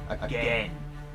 Again.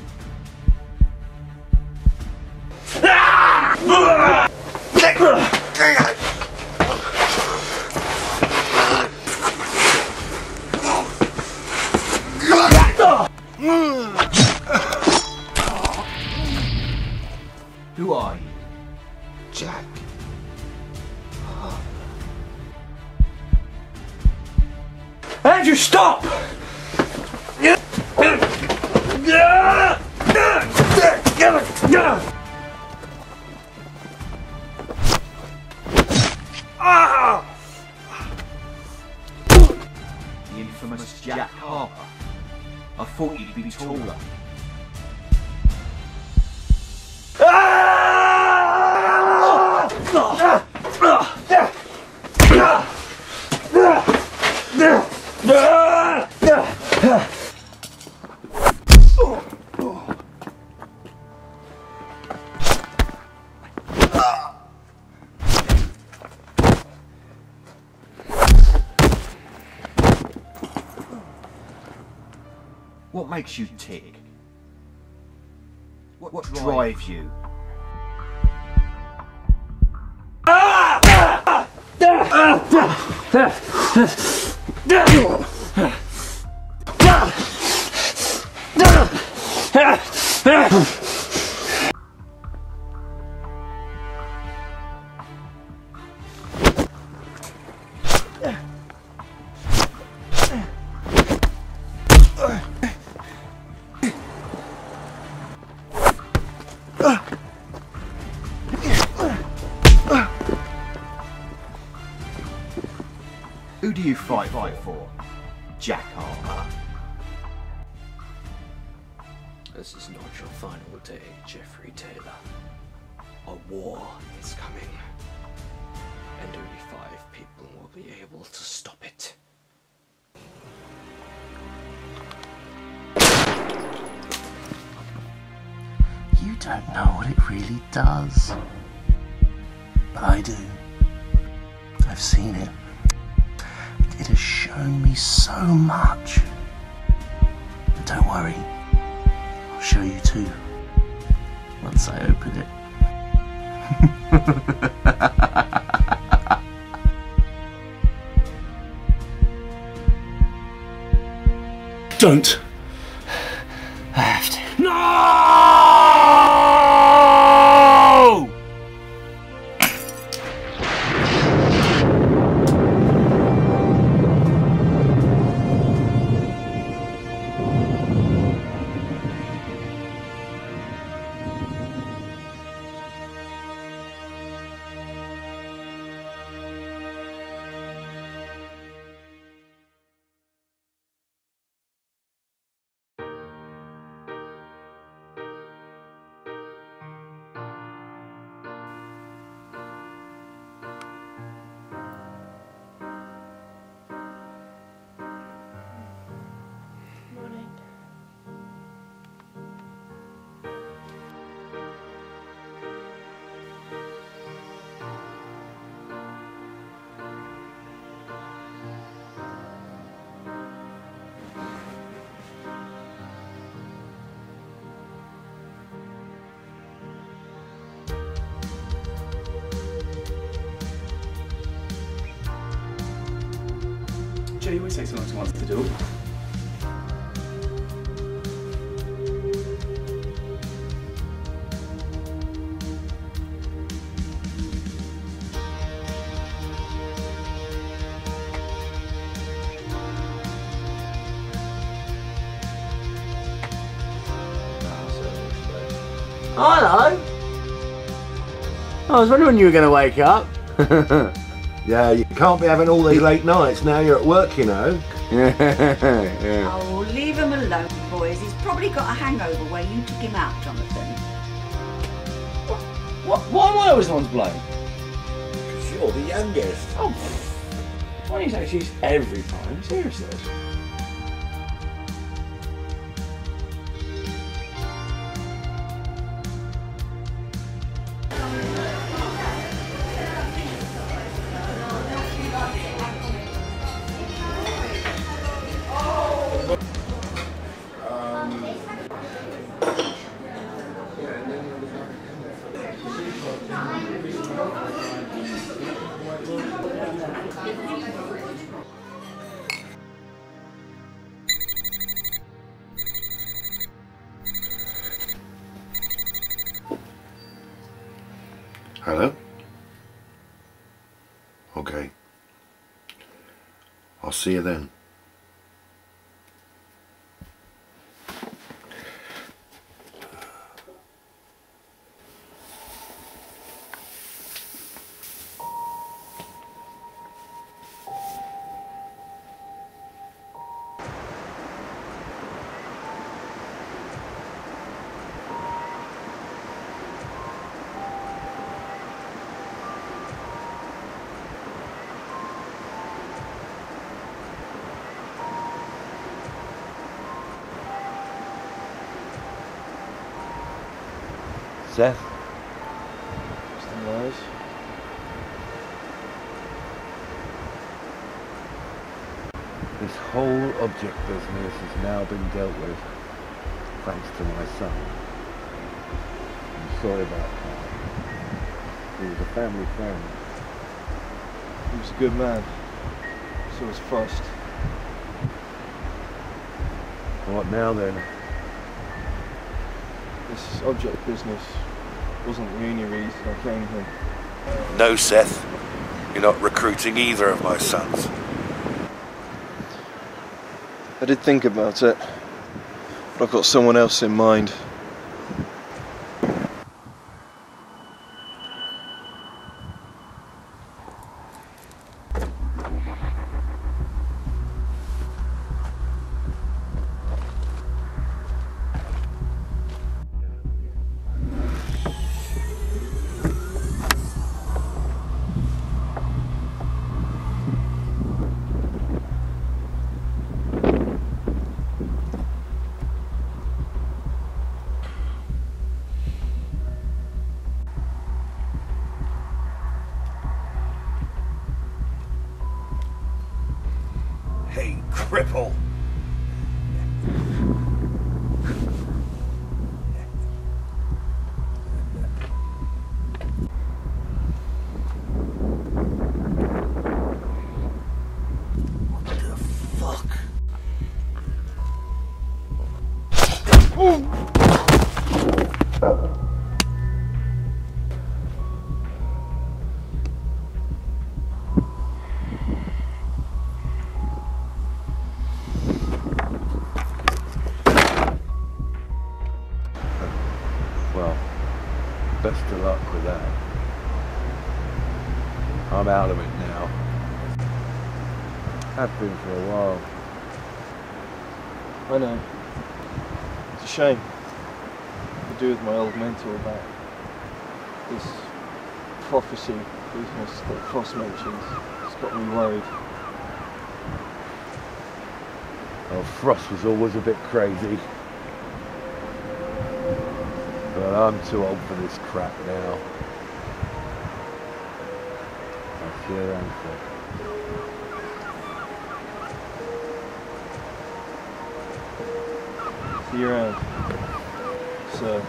Who are you? Jack. Andrew, stop! The infamous Jack Harper. I thought you'd be taller. What makes you tick? What drives you? Who do you fight for? Jack Harper. This is not your final day, Jeffrey Taylor. A war is coming, and only 5 people will be able to stop it. You don't know what it really does. But I do. I've seen it. It has shown me so much. But don't worry, I'll show you too, once I open it. Don't. I have to. No! Jay always takes so long to answer the door. Hello! I was wondering when you were going to wake up. Yeah, you can't be having all these late nights now you're at work, you know. Yeah. Oh, leave him alone, boys. He's probably got a hangover where you took him out, Jonathan. Why am I always the one to blame? Because you're the youngest. Oh, why do you say she's every time? Seriously. Hello? Okay. I'll see you then. Seth? Some lies. This whole object business has now been dealt with, thanks to my son. I'm sorry about that. He was a family friend. He was a good man. So was Frost. What now then? This object business wasn't the only reason I came here. No, Seth. You're not recruiting either of my sons. I did think about it, but I've got someone else in mind. Hey, cripple! What the fuck? Well, best of luck with that. I'm out of it now. Have been for a while. I know. It's a shame. To do with my old mentor about this prophecy business that Frost mentions. It's got me worried. Oh, Frost was always a bit crazy. But I'm too old for this crap now. I'll see you around, Seth. See you around, sir.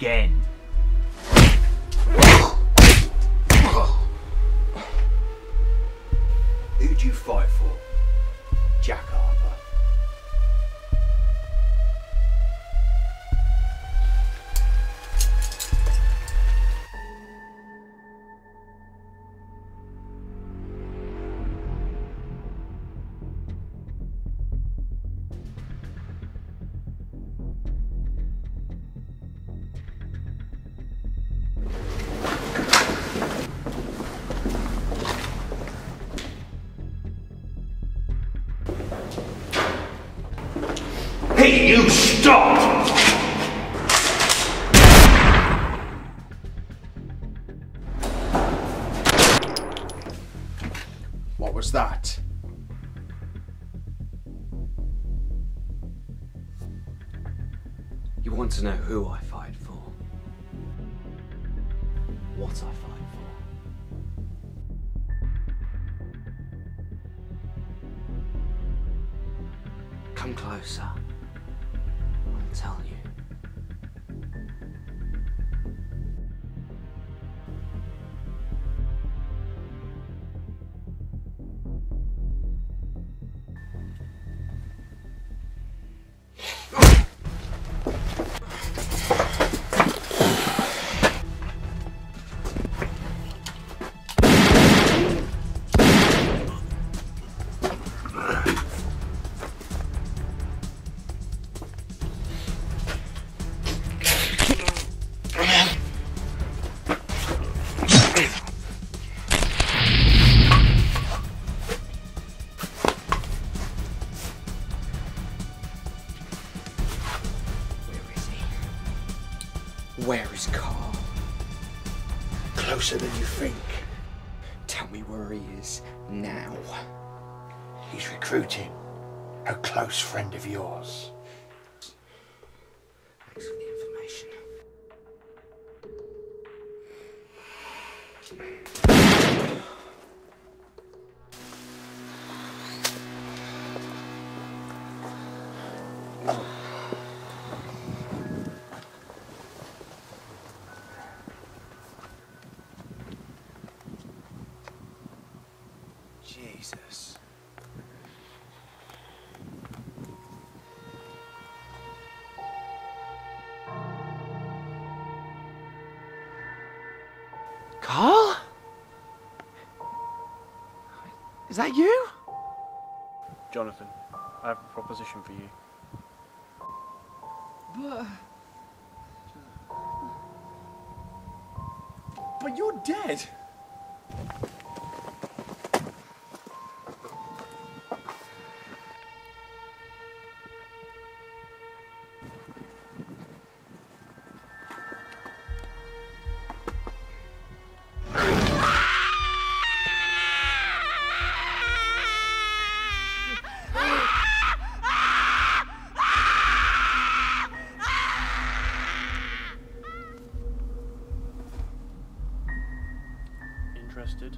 again. Who'd you fight for? Jack Harper. Hey, you stop! What was that? You want to know who I fight for? What I fight for? Come closer. I'll tell you. Where is Carl? Closer than you think. Tell me where he is now. He's recruiting a close friend of yours. Thanks for the information. Jesus. Carl? Is that you? Jonathan, I have a proposition for you. But you're dead. Interested?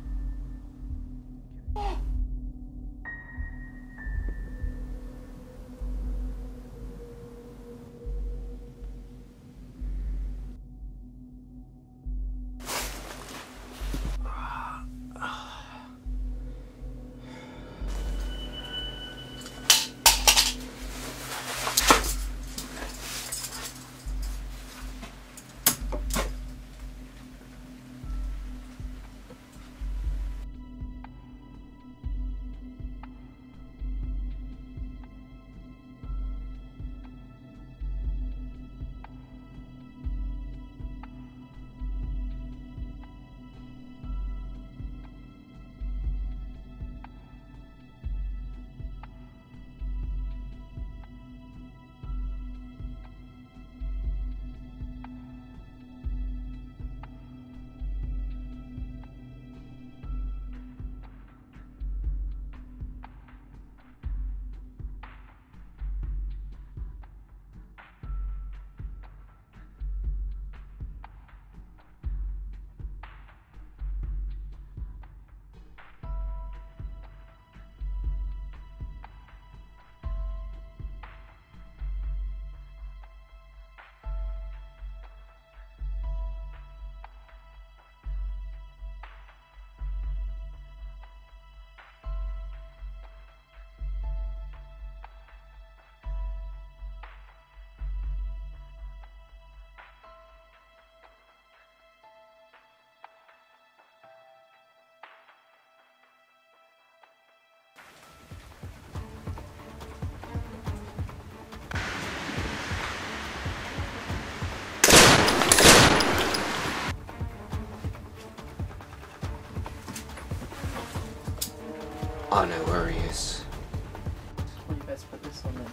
I know where he is. Well, you best put this on then.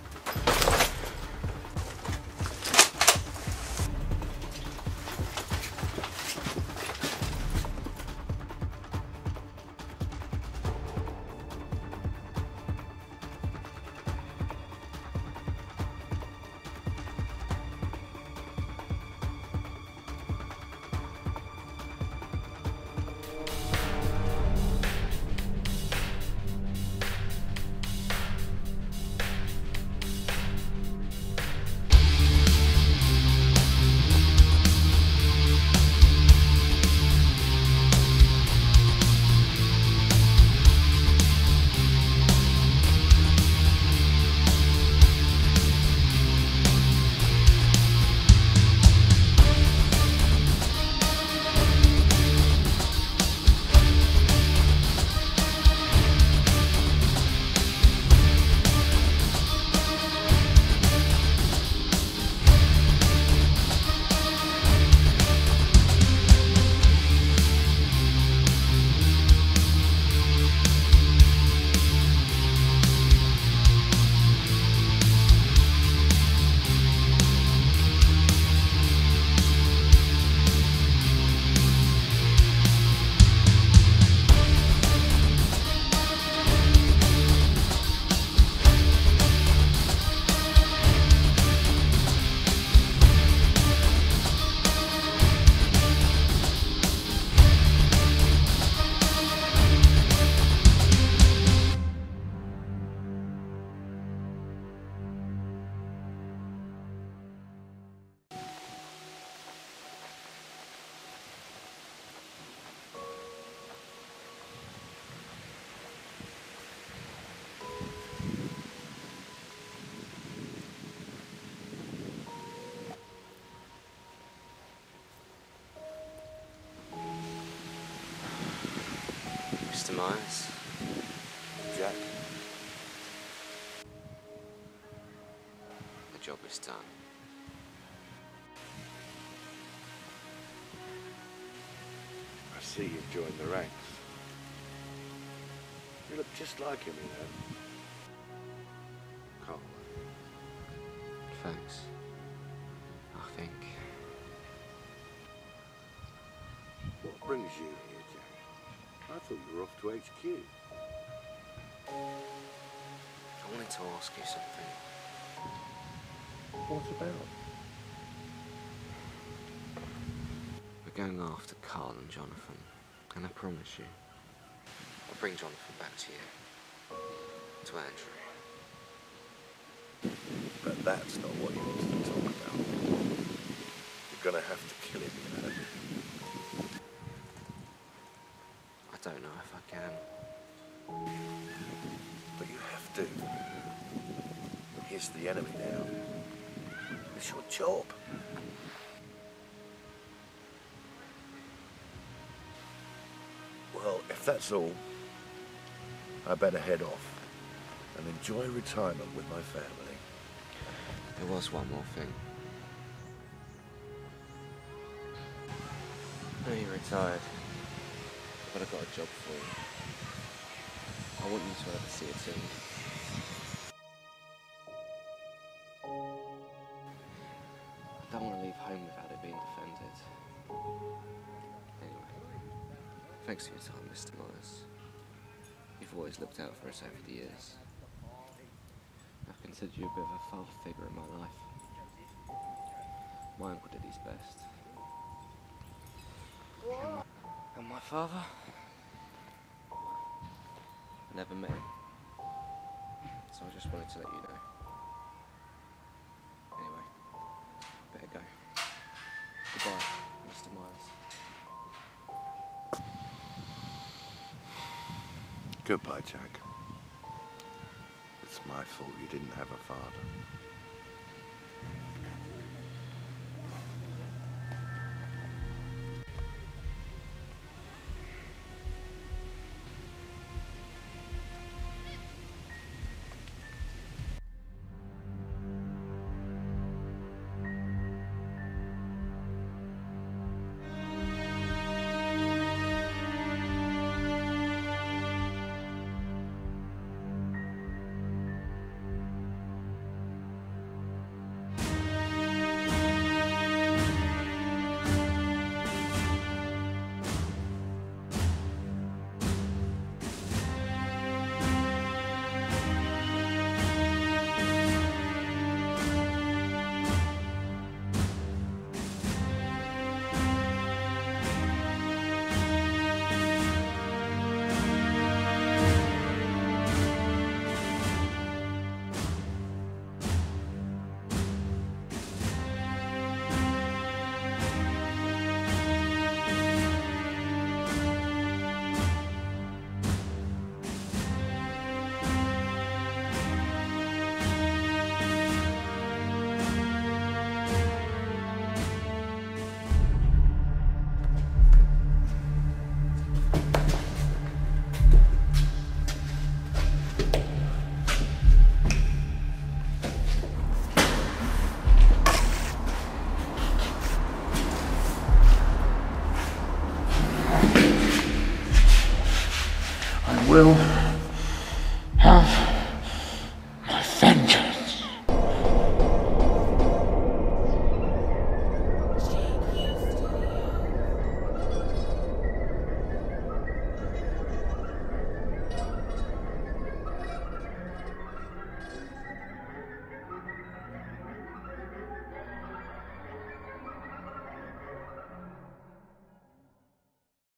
Mr. Myers. Jack, The job is done. I see you've joined the ranks. You look just like him, you know. Carl. Thanks. I think. What brings you here, Jack? I thought you were off to HQ. I wanted to ask you something. What about? We're going after Carl and Jonathan, and I promise you, I'll bring Jonathan back to you, to Andrew. But that's not what you wanted to talk about. You're gonna have to kill him, you know. I don't know if I can. But you have to. He's the enemy now. It's your job. Well, if that's all, I better head off and enjoy retirement with my family. There was one more thing. I know you're retired, but I've got a job for you. I want you to oversee a team. I don't want to leave home without it being defended. Anyway, thanks for your time, Mr. Myers. You've always looked out for us over the years. I've considered you a bit of a father figure in my life. My uncle did his best. And my father? I never met him. So I just wanted to let you know. Anyway, better go. Goodbye, Mr. Myers. Goodbye, Jack. It's my fault you didn't have a father. will.